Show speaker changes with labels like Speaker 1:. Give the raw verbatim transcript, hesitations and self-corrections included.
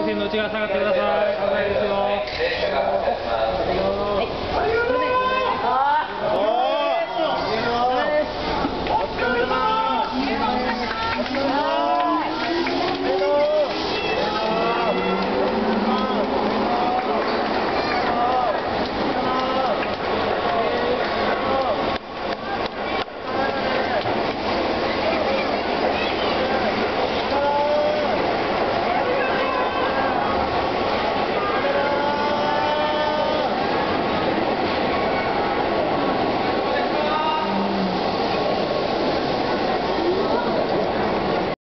Speaker 1: 線の内側下がってください。危ないですよ。